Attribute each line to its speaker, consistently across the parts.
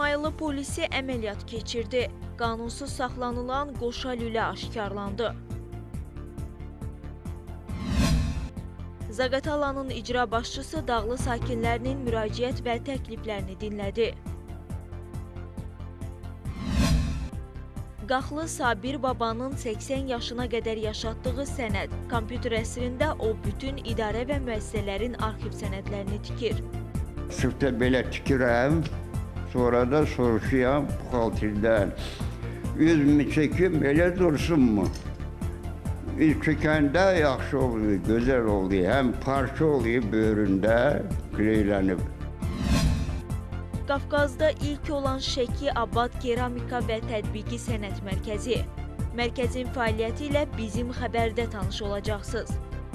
Speaker 1: İsmayıllı polisi əməliyyat keçirdi. Qanunsuz saxlanılan qoşa lülə aşkarlandı. Zaqatalanın icra başçısı dağlı sakinlərinin müraciət və təkliflərini dinlədi. Qaxlı Sabir babanın 80 yaşına qədər yaşatdığı sənəd. Kompüter əsrində o bütün idarə və müəssisələrin arxiv sənədlərini tikir.
Speaker 2: Sırf da belə tikirəm, sonra da soruşuyam buxalterdən. Üzümü çəkim, elə dursunmu? Üz çəkəndə yaxşı oluyor, gözəl oluyor. Həm parça oluyor böyründə, qreylənib.
Speaker 1: Qafqazda ilk olan Şəki Abad Keramika və Tədbiqi Sənət Mərkəzi. Mərkəzin fəaliyyəti ilə bizim xəbərdə tanış olacaqsınız.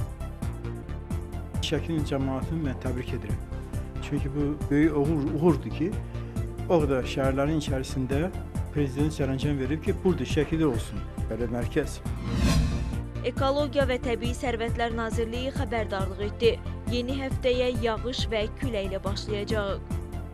Speaker 3: Şəkinin cəmaatını mən təbrik edirəm. Çünki bu böyük uğurdur ki, orada şəhərlərin içərisində prezident sərəncam verib ki, burada Şəkidə olsun belə mərkəz.
Speaker 1: Ekologiya və Təbii Sərvətlər Nazirliyi xəbərdarlıq etdi. Yeni həftəyə yağış və küləklə başlayacaq.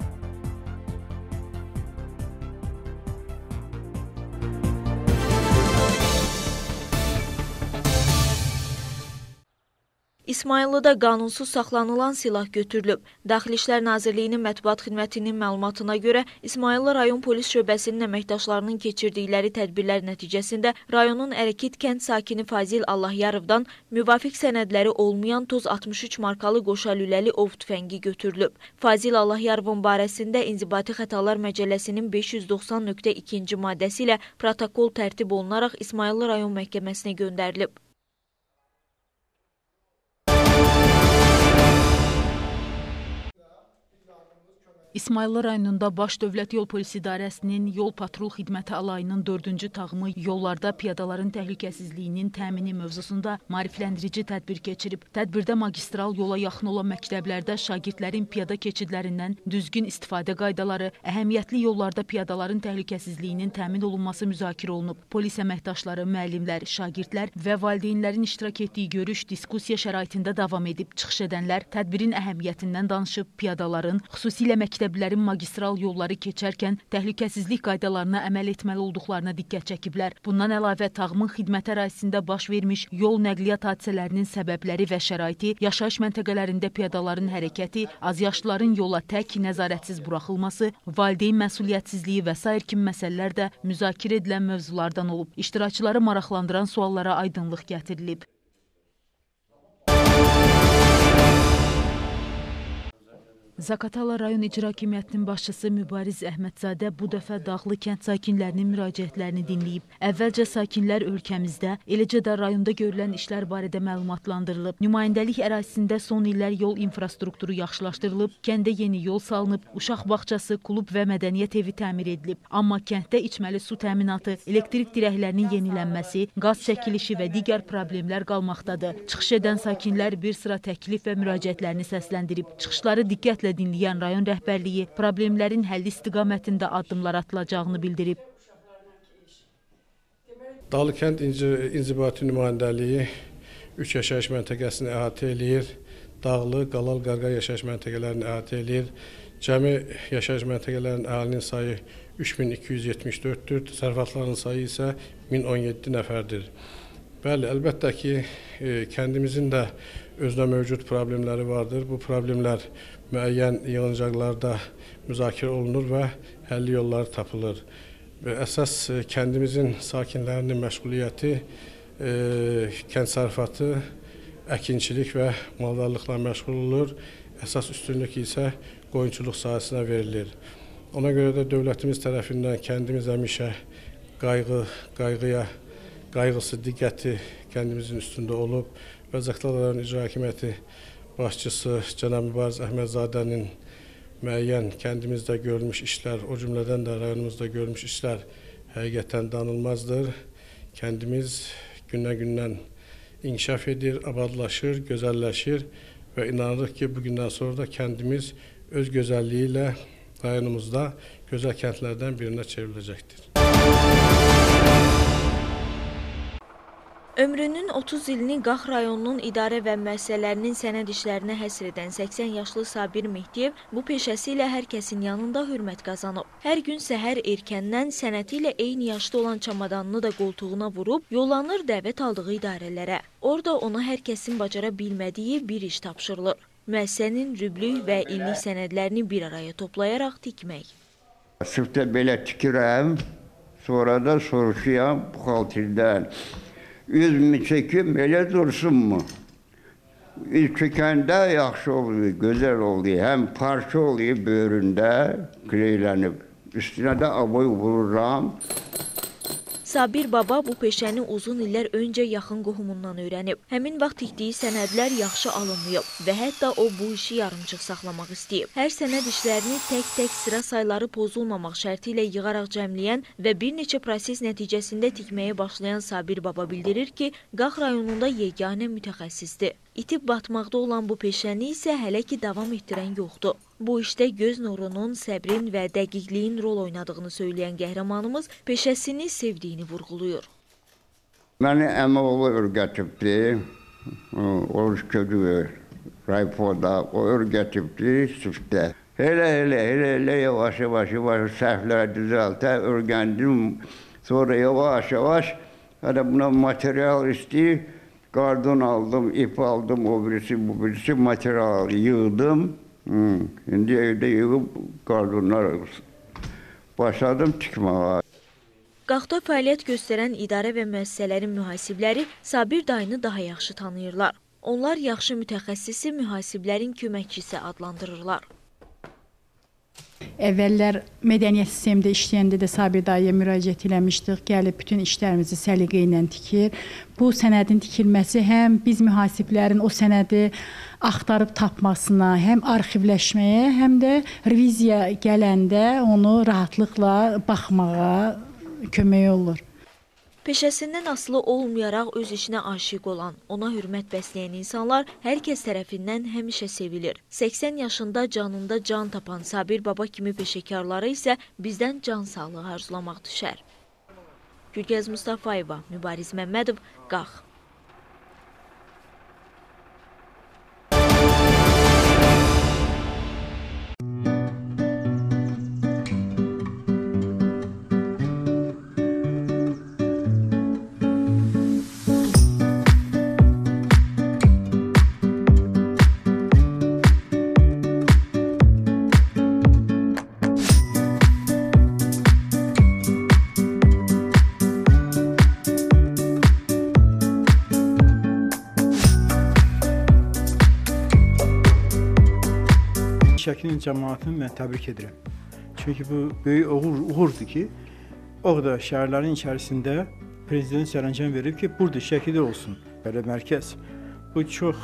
Speaker 1: İsmayıllıda qanunsuz saxlanılan silah götürülüb. Daxili İşlər Nazirliyinin mətbuat xidmətinin məlumatına görə İsmayıllı rayon polis şöbəsinin əməkdaşlarının keçirdikləri tədbirlər nəticəsində rayonun Ərəkit kənd sakini Fazil Allahyarovdan müvafiq sənədləri olmayan toz 63 markalı qoşa lüləli ov tüfəngi götürülüb. Fazil Allahyarovun barəsində İnzibati Xətalar Məcəlləsinin 590.2-ci maddəsi ilə protokol tərtib olunaraq İsmayıllı rayon məhkəməsinə göndərilib.
Speaker 4: İsmayıllı rayonunda Baş Dövlət Yol Polis İdarəsinin Yol Patrul Xidməti alayının 4-cü tağımı yollarda piyadaların təhlükəsizliyinin təmini mövzusunda maarifləndirici tədbir keçirib. Tədbirdə magistral yola yaxın olan məktəblərdə şagirdlərin piyada keçidlərindən düzgün istifadə qaydaları, əhəmiyyətli yollarda piyadaların təhlükəsizliyinin təmin olunması müzakirə olunub. Polis əməkdaşları, müəllimlər, şagirdlər və valideynlərin iştirak etdiyi görüş diskussiya şəraitində davam edib. Çıxış edənlər tədbirin əhəmiyyətindən danışıb, piyadaların, xüsusilə məktəblərin magistral yolları keçərkən təhlükəsizlik qaydalarına əməl etməli olduqlarına diqqət çəkiblər. Bundan əlavə tağımın xidmət ərazisində baş vermiş yol nəqliyyat hadisələrinin səbəbləri və şəraiti, yaşayış məntəqələrində piyadaların hərəkəti, azyaşlıların yola tək nəzarətsiz buraxılması, valideyn məsuliyyətsizliyi və sair kimi məsələlər də müzakirə edilən mövzulardan olub. İştirakçıları maraqlandıran suallara aydınlıq gətirilib. Zaqatala rayon icra hakimiyyətinin başçısı Mübariz Əhmədzadə bu dəfə dağlı kənd sakinlərinin müraciətlərini dinləyib. Əvvəlcə sakinlər ölkəmizdə, eləcə də rayonda görülən işlər barədə məlumatlandırılıb. Nümayəndəlik ərazisində son illər yol infrastrukturu yaxşılaşdırılıb, kəndə yeni yol salınıb, uşaq bağçası, klub və mədəniyyət evi təmir edilib. Amma kənddə içməli su təminatı, elektrik dirəklərinin yenilənməsi, qaz çəkilişi və digər problemlər qalmaqdadır. Çıxış edən sakinlər bir sıra təklif və müraciətlərini səsləndirib. Çıxışları diqqətlə dinləyən rayon rəhbərliyi problemlərin həlli istiqamətində addımlar atılacağını bildirib.
Speaker 5: Dağlı kənd İnzibati nümayəndəliyi 3 yaşayış məntəqəsini əhatə eləyir. Dağlı, Qalal, Qarqar yaşayış məntəqələrini əhatə eləyir. Cəmi yaşayış məntəqələrinin əhalinin sayı 3274-dür. Təsərrüfatların sayı isə 1017 nəfərdir. Bəli, əlbəttə ki, kəndimizin də özünə mövcud problemləri vardır. Bu problemlər müəyyən yığıncaqlarda müzakirə olunur və həlli yolları tapılır. Əsas kəndimizin sakinlərinin məşğuliyyəti kənd təsərrüfatı, əkinçilik və maldarlıqla məşğul olur. Əsas üstünlük isə qoyunçuluq sahəsinə verilir. Ona görə də dövlətimiz tərəfindən kəndimiz həmişə qayğısı, diqqəti kəndimizin üstündə olub və Zaqatala rayon icra hakimiyyəti başçısı cənab Mübariz Əhmədzadənin müəyyən kəndimizdə görülmüş işlər, o cümlədən də rayonumuzda görülmüş işlər həqiqətən danılmazdır. Kəndimiz gündən inkişaf edir, abadlaşır, gözəlləşir və inanırıq ki, bugündən sonra da kəndimiz öz gözəlliyi ilə rayonumuzda gözəl kəndlərdən birinə çevriləcəkdir.
Speaker 1: Ömrünün 30 ilini Qax rayonunun idarə və müəssisələrinin sənəd işlərinə həsr edən 80 yaşlı Sabir Mehdiyev bu peşəsi ilə hər kəsin yanında hörmət qazanıb. Hər gün səhər erkəndən sənəti ilə eyni yaşda olan çamadanını da qoltuğuna vurub, yollanır dəvət aldığı idarələrə. Orada ona hər kəsin bacara bilmədiyi bir iş tapşırılır. Müəssisənin rüblük və illik sənədlərini bir araya toplayaraq tikmək.
Speaker 2: Sırfda belə tikirəm, sonra da soruşuyam buxalterdən. Üzümü çekim, elə dursunmu? Üz çəkəndə yaxşı oluyor, gözəl oluyor. Həm parça oluyor böyründə, qreylənib. Üstünə də aboy vururam.
Speaker 1: Sabir baba bu peşəni uzun illər öncə yaxın qohumundan öyrənib. Həmin vaxt tikdiyi sənədlər yaxşı alınmayıb və hətta o bu işi yarımçıq saxlamaq istəyib. Hər sənəd işlərini tək-tək sıra sayları pozulmamaq şərti ilə yığaraq cəmləyən və bir neçə proses nəticəsində tikməyə başlayan Sabir baba bildirir ki, Qax rayonunda yeganə mütəxəssisdir. İtib batmaqda olan bu peşəni isə hələ ki davam etdirən yoxdur. Bu işdə göz nurunun, səbrin və dəqiqliyin rol oynadığını söyləyən qəhrəmanımız peşəsini sevdiyini vurğuluyur.
Speaker 2: Məni əmioğlu öyrətibdi, oruç ködü raypoda, o öyrətibdi sırfda. Elə yavaş səhvləri düzəltə öyrəndim. Sonra yavaş buna material istəyir. Kardon aldım, ip aldım, o birisi bu birisi material yığdım. Şimdi evde yığıb kardonlar başladım tikməyə.
Speaker 1: Qaxda fəaliyyət göstərən idarə və müəssisələrin mühasibləri Sabir dayını daha yaxşı tanıyırlar. Onlar yaxşı mütəxəssisi mühasiblərin köməkçisi adlandırırlar.
Speaker 6: Əvvəllər mədəniyyət sistemində işləyəndə də Sabir dayıya müraciət eləmişdik. Gəlib bütün işlərimizi səliqə ilə tikir. Bu sənədin tikilməsi həm biz mühasiblərin o sənədi axtarıb tapmasına, həm arxivləşməyə, həm də reviziya gələndə onu rahatlıqla baxmağa kömək olur.
Speaker 1: Peşəsindən asılı olmayaraq öz işinə aşiq olan, ona hörmət bəsləyən insanlar hər kəs tərəfindən həmişə sevilir. 80 yaşında canında can tapan Sabir baba kimi peşəkarları isə bizdən can sağlığı arzulamaq düşər. Gülgəz Mustafayeva, Mübariz Məmmədov, Qax.
Speaker 3: Şəkinin cəmaatını mən təbrik edirəm. Çünki bu böyük uğurdur ki, orada şəhərlərin içərisində prezident sərəncam verib ki, burada Şəkidə olsun belə mərkəz. Bu çox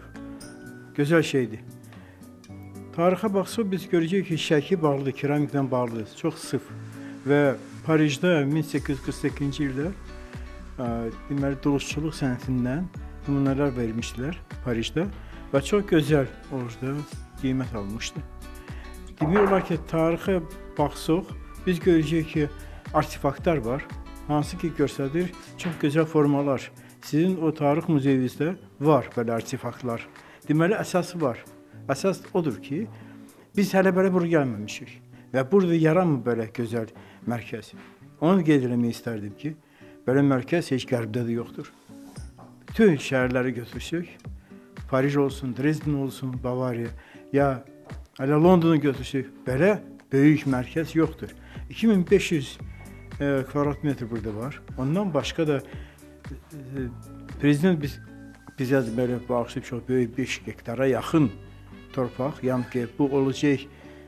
Speaker 3: gözəl şeydir. Tarixə baxsaq biz görəcəyik ki, Şəki bağlıdır, keramikdən bağlıdır, çox sıf. Və Parisdə 1848-ci ildə deməli dulusçuluq sənətindən nümunələr vermişdilər Parisdə və çox gözəl orada qiymət almışdı. Demək olar ki, tarixə baxsaq, biz görəcəyik ki, artefaktlar var, hansı ki göstərir çox gözəl formalar. Sizin o tarix muzeyinizdə var belə artefaktlar. Deməli, əsası var. Əsas odur ki, biz hələ belə bura gəlməmişik və burada yaranmır belə gözəl mərkəz. Onu qeyd eləmək istərdim ki, belə mərkəz heç qərbdə də yoxdur. Bütün şəhərləri götürsək, Paris olsun, Dresden olsun, Bavariya, ya hələ Londonu götürsək, belə böyük mərkəz yoxdur. 2500 kvadrat metr burada var. Ondan başqa da prezident bizə belə bağışlayıb çox böyük 5 hektara yaxın torpaq. Yəni ki, bu olacaq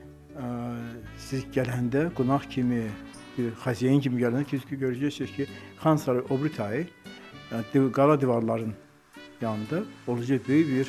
Speaker 3: siz gələndə, qonaq kimi, xəziyyən kimi gələndə ki, görəcəksiniz ki, Xan Sarayı o biri tayı, qala divarların yanında olacaq böyük bir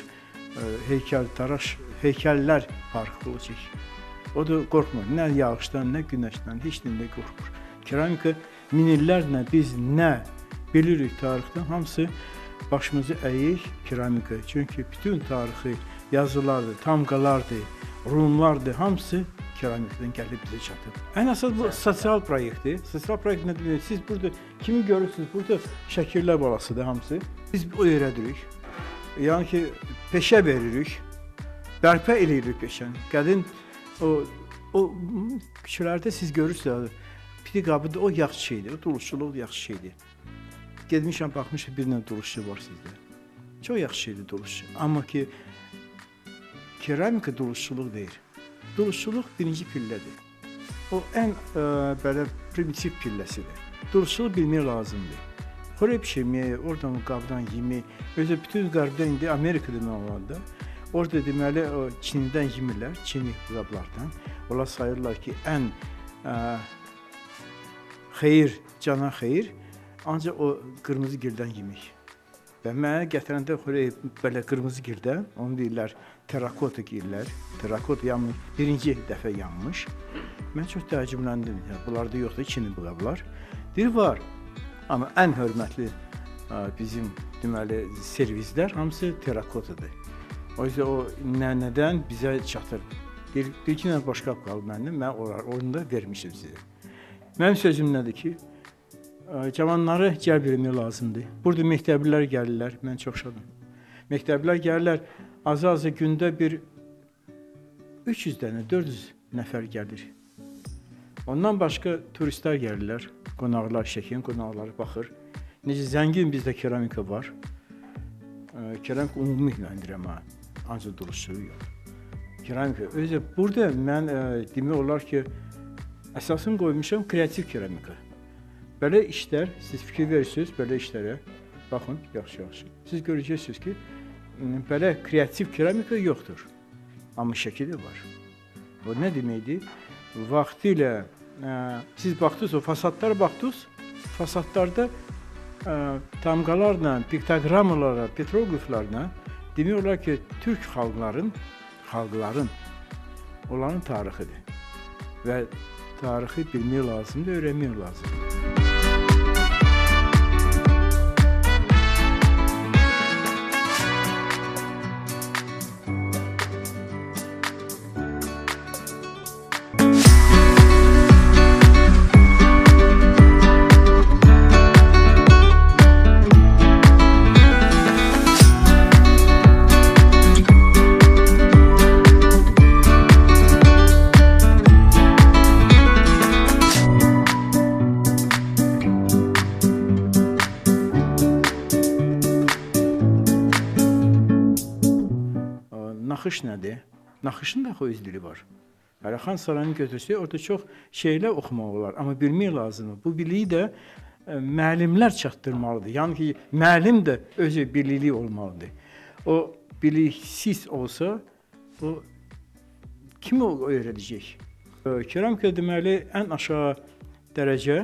Speaker 3: heykəllər parkı olacaq. O da qorxmur. Nə yağışdan, nə günəşdən, heç də qorxmur. Keramika min illərlə biz nə bilirik tarixdən, hamısı başımızı əyik keramika. Çünki bütün tarixi yazılardır, tamqalardır, Rumlardır, hamısı keramikdən gəlib bizə çatıb. Ən əsas bu sosial proyektdir. Sosial proyekt nə demək? Siz burada kimi görürsünüz? Burada şəkillər balasıdır hamısı. Biz o öyrədirik. Yəni ki, peşə veririk. Bərpa eləyirik peşəni. Qədin o küçələrdə siz görürsünüz. Piti qabıda o yaxşı şeydir. O duluşçuluq yaxşı şeydir. Gedmişəm, baxmışam bir dənə duluşçu var sizdə. Çox yaxşı şeydir duluşçu. Amma ki, keramika duluşçuluq deyil. Duluşçuluq birinci pillədir. O ən belə primitiv pilləsidir. Duluşçuluq bilmək lazımdır. Xörək pişirmək, oradan qabdan yemək. Özü bütün qərbdə indi Amerikada nə olanda, orada deməli o Çindən yemirlər, Çini qablardan. Onlar sayırlar ki, ən xeyir, cana xeyir, ancaq o qırmızı gildən yemək. Və mənə gətirəndə xörək belə qırmızı gildən, onu deyirlər, terakota deyirlər. Terakota yanmış, birinci dəfə yanmış. Mən çox təəccübləndim. Yəni, bunlarda yoxdur, Çini qablar. Deyir, var. Amma ən hörmətli bizim deməli servislər hamısı terakotadır. O yüzden o nədən bizə çatır. Bir iki dənə başqa qalıb mənim, mən onu da vermişim sizə. Mənim sözüm nədir ki, cavanları cəlb etmək lazımdır. Burada məktəblilər gəlirlər, mən çox şadam. Məktəblilər gəlirlər, az-az gündə bir 300 dənə, 400 nəfər gəlir. Ondan başqa turistlər gəlirlər, qonaqlar, Şəkin qonaqları baxır. Necə zəngin bizdə keramika var. Keramika ümumi məndirəm ha, ancaq duruşu yox. Keramika, özü burada mən demək olar ki, əsasını qoymuşam kreativ keramika. Belə işlər, siz fikir verirsiniz belə işlərə, baxın, yaxşı-yaxşı. Siz görəcəksiniz ki, belə kreativ keramika yoxdur, amma şəkili var. O nə deməkdir? Vaxtilə siz baxdınız, o fasadlara baxdınız, fasadlarda tamqalarla, piktogrammalarla, petroqraflarla demək olar ki, türk xalqların onların tarixidir. Və tarixi bilmək lazımdır, öyrənmək lazımdır. Naxış nədir? Naxışın da öz dili var. Xan sarayını götürsək, orada çox şeylər oxumaq olar, amma bilmək lazımdır. Bu biliyi də müəllimlər çatdırmalıdır. Yəni ki, müəllim də özü bilikli olmalıdır. O biliksiz olsa, o kim o öyrədəcək? Keramika deməli, ən aşağı dərəcə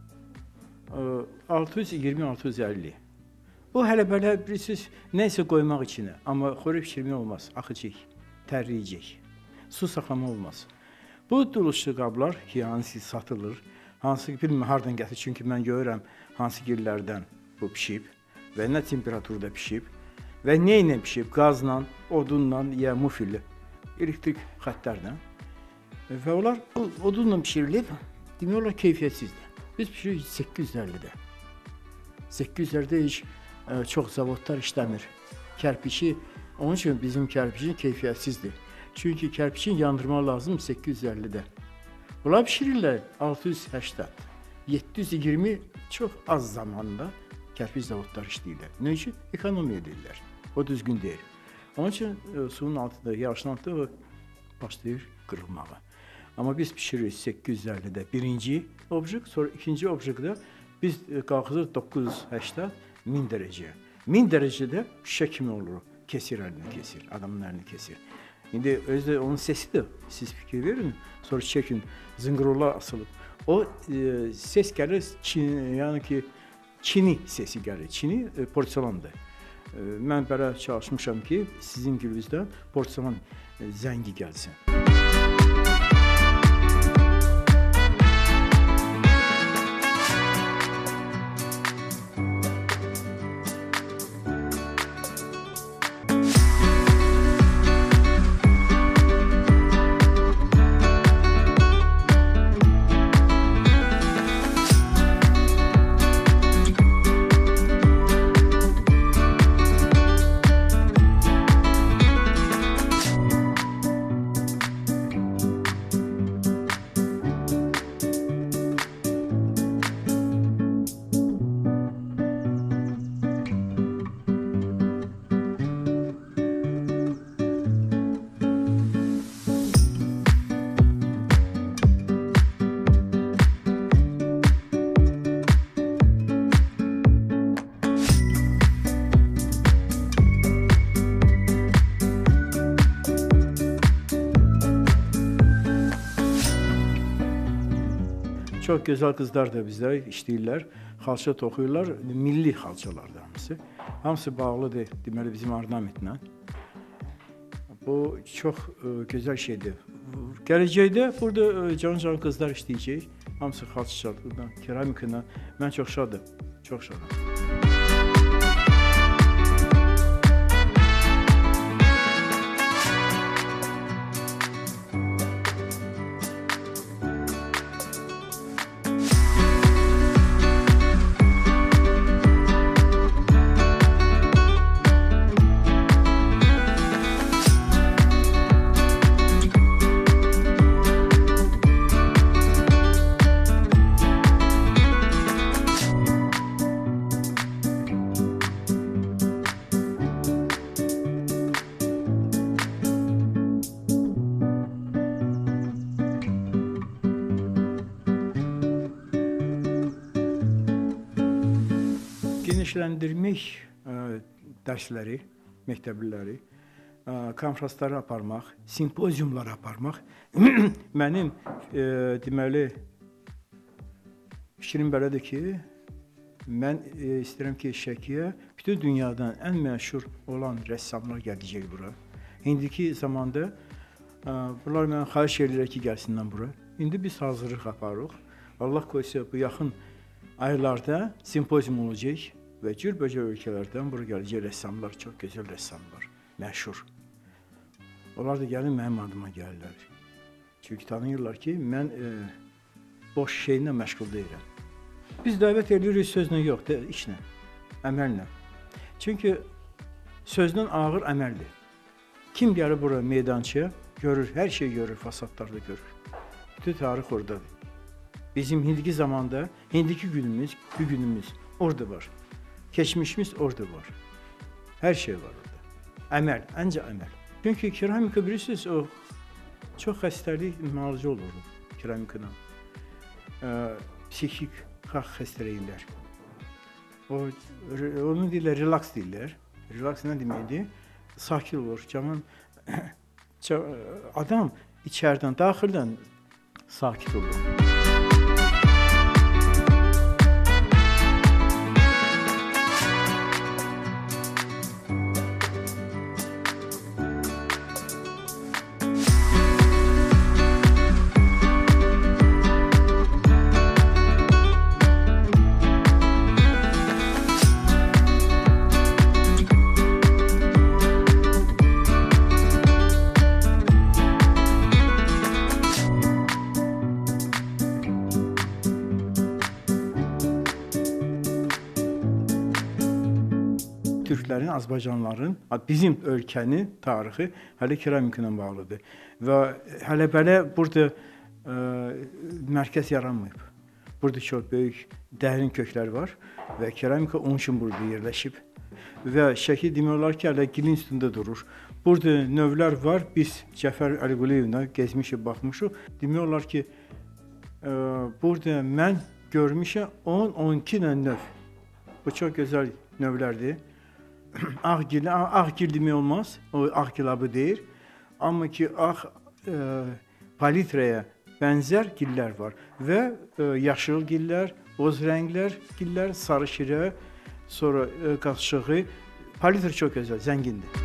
Speaker 3: 620-650. O hələ belə bilirsiniz, nəysə qoymaq içinə, amma xörək pişirmək olmaz, axıcaq, tərləyəcək, su saxlama olmaz. Bu duluşlu qablar ki, hansı satılır, hansı bilməm hardan gətir, çünki mən görürəm hansı gillərdən bu pişib və nə temperaturda pişib və nə ilə pişib, qazla, odunla, ya mufillə, elektrik xəttlərlə və onlar odunla pişirilib, demək olar keyfiyyətsizdir. Biz pişiririk 850-də. 850-də heç çox zavodlar işləmir. Kərpiçi, onun üçün bizim kərpiçin keyfiyyətsizdir. Çünki kərpiçin yandırmaq lazım 850-də. Bunlar pişirirlər 680, 720 çox az zamanda kərpiç zavodlar işləyirlər. Nə üçün? Ekonomiya edirlər. O düzgün deyil. Onun üçün suyun altında, yağışın altında başlayır qırılmağa. Amma biz pişiririk 850-də birinci objekt, sonra ikinci objektdə biz qalxırıq 980, 1000 dərəcəyə. 1000 dərəcədə şişə kimi olur, kesir əlini kesir, adamın əlini kesir. İndi özü də onun sesidir, siz fikir verin, sonra çəkin, zınqırovlar asılıb. O ses gəlir, yəni ki, Çini sesi gəlir, Çini porselandır. Mən belə çalışmışam ki, sizin gülünüzdən porselan zəngi gəlsin. Çox gözəl qızlar da bizdə işləyirlər, xalça toxuyurlar, milli xalçalardır hamısı. Hamısı bağlıdır, deməli bizim ornamentlə. Bu çox gözəl şeydir. Gələcəkdə burada can qızlar işləyəcək. Hamısı xalçaçılıqla, keramiklə. Mən çox şadam, çox şadam. Genişləndirmək dərsləri, məktəbliləri, konfransları aparmaq, simpoziumlar aparmaq mənim deməli fikrim belədir ki, mən istəyirəm ki, Şəkiyə bütün dünyadan ən məşhur olan rəssamlar gələcək bura. İndiki zamanda bunlar mənə xahiş edirlər ki, gəlsinlər bura. İndi biz hazırlıq aparırıq. Allah qoysa bu yaxın aylarda simpozium olacaq. Və cürbəcə ölkələrdən bura gələcək rəssamlar, çox gözəl rəssamlar, məşhur. Onlar da gəlin mənim adıma gəlirlər. Çünki tanıyırlar ki, mən boş şeylə məşğul deyirəm. Biz dəvət edirik sözlə yox, işlə, əməllə. Çünki sözdən ağır əməldir. Kim gəlir bura meydançıya, görür, hər şey görür, fasadlarda görür. Bütün tarix oradadır. Bizim indiki zamanda, indiki günümüz, bu günümüz orada var. Keçmişimiz orada var. Hər şey var orada. Əməl, əncə əməl. Çünki keramika bilirsiniz, o çox xəstəlik müalicə olur keramikada. Psixik xəstəliylər. Onu deyirlər, relaks deyirlər. Relaks nə deməkdir? Sakit olur. Adam içərdən, daxildən sakit olur. Türklərin, Azərbaycanlıların, bizim ölkənin tarixi hələ keramika ilə bağlıdır. Və hələ belə burada mərkəz yaranmayıb. Burada çox böyük, dərin köklər var və keramika onun üçün burada yerləşib. Və Şəki demək olar ki, hələ gil institutunda durur. Burada növlər var, biz Cəfər Əliquliyevlə gezmişik, baxmışıq. Demək olar ki, burada mən görmüşəm 10-12 növ. Bu çox gözəl növlərdir. Ağgil demək olmaz, o ağ gilabı deyir. Amma ki, ağ palitraya bənzər gillər var və yaşıl gillər, boz rənglər gillər, sarı şirə, sonra qaşığı. Palitra çox gözəl, zəngindir.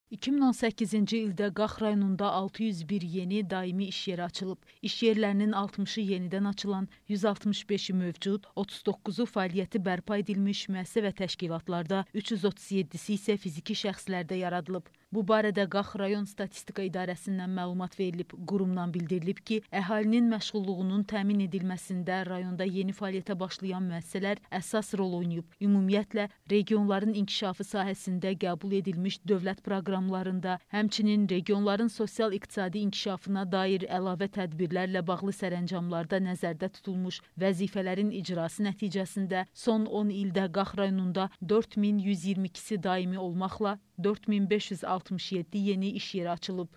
Speaker 4: 2018-ci ildə Qax rayonunda 601 yeni daimi iş yeri açılıb. İş yerlərinin 60-ı yenidən açılan, 165-i mövcud, 39-u fəaliyyəti bərpa edilmiş müəssisə və təşkilatlarda, 337-si isə fiziki şəxslərdə yaradılıb. Bu barədə Qax rayon statistika idarəsindən məlumat verilib. Qurumdan bildirilib ki, əhalinin məşğulluğunun təmin edilməsində rayonda yeni fəaliyyətə başlayan müəssisələr əsas rol oynayıb. Ümumiyyətlə, regionların inkişafı sahəsində qəbul edilmiş dövlət proqramlarında, həmçinin regionların sosial-iqtisadi inkişafına dair əlavə tədbirlərlə bağlı sərəncamlarda nəzərdə tutulmuş vəzifələrin icrası nəticəsində son 10 ildə Qax rayonunda 4122-si daimi olmaqla 4567 yeni iş yeri açılıb.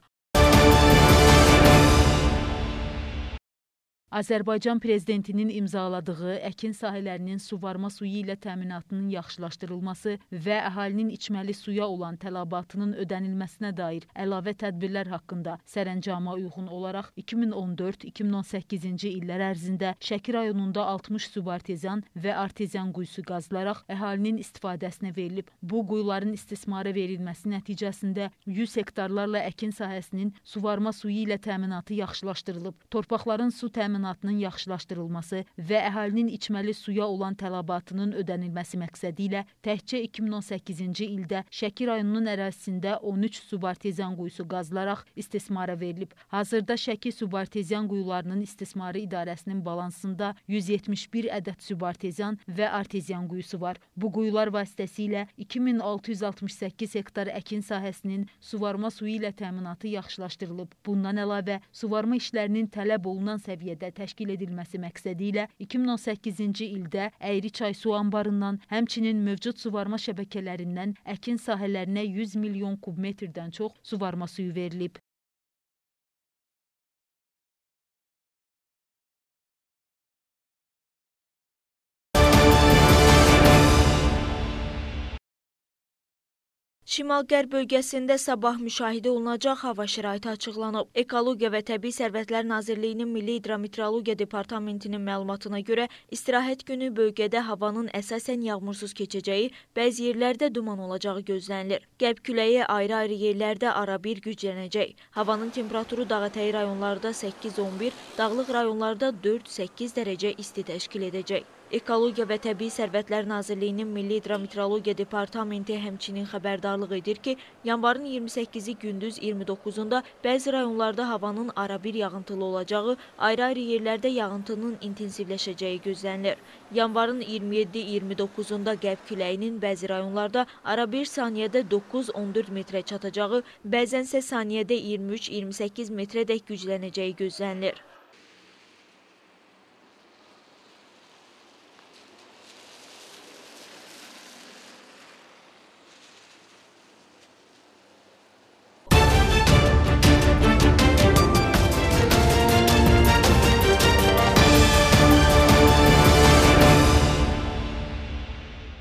Speaker 4: Azərbaycan Prezidentinin imzaladığı əkin sahələrinin suvarma suyu ilə təminatının yaxşılaşdırılması və əhalinin içməli suya olan tələbatının ödənilməsinə dair əlavə tədbirlər haqqında sərəncama uyğun olaraq 2014-2018-ci illər ərzində Şəki rayonunda 60 subartezian və artezian quyusu qazılaraq əhalinin istifadəsinə verilib. Bu quyuların istismara verilməsi nəticəsində 100 hektarlarla əkin sahəsinin suvarma suyu ilə təminatı yaxşılaşdırılıb. Torpaqların su təminatının yaxşılaşdırılması və əhalinin içməli suya olan tələbatının ödənilməsi məqsədi ilə təkcə 2018-ci ildə Şəki rayonunun ərazisində 13 subartezian quyusu qazılaraq istismara verilib. Hazırda Şəki subartezian quyularının istismarı idarəsinin balansında 171 ədəd subartezian və artezian quyusu var. Bu quyular vasitəsilə 2668 hektar əkin sahəsinin suvarma suyu ilə təminatı yaxşılaşdırılıb. Bundan əlavə, suvarma işlərinin tələb olunan səviyyədə təşkil edilməsi məqsədi ilə 2018-ci ildə Əyri çay su anbarından, həmçinin mövcud suvarma şəbəkələrindən əkin sahələrinə 100 milyon kubmetrdən çox suvarma suyu verilib.
Speaker 1: Şimal-Qərb bölgəsində sabah müşahidə olunacaq hava şəraiti açıqlanıb. Ekologiya və Təbii Sərvətlər Nazirliyinin Milli Hidrometeorologiya Departamentinin məlumatına görə istirahət günü bölgədə havanın əsasən yağmursuz keçəcəyi, bəzi yerlərdə duman olacağı gözlənilir. Qərb küləyi ayrı-ayrı yerlərdə arabir güclənəcək. Havanın temperaturu dağətəyi rayonlarda 8-11, dağlıq rayonlarda 4-8 dərəcə isti təşkil edəcək. Ekologiya və Təbii Sərvətlər Nazirliyinin Milli Hidrometeorologiya Departamenti həmçinin xəbərdarlıq edir ki, yanvarın 28-i gündüz 29-unda bəzi rayonlarda havanın arabir yağıntılı olacağı, ayrı-ayrı yerlərdə yağıntının intensivləşəcəyi gözlənilir. Yanvarın 27-29-unda qərb küləyinin bəzi rayonlarda arabir saniyədə 9-14 metrə çatacağı, bəzənsə saniyədə 23-28 metrədək güclənəcəyi gözlənilir.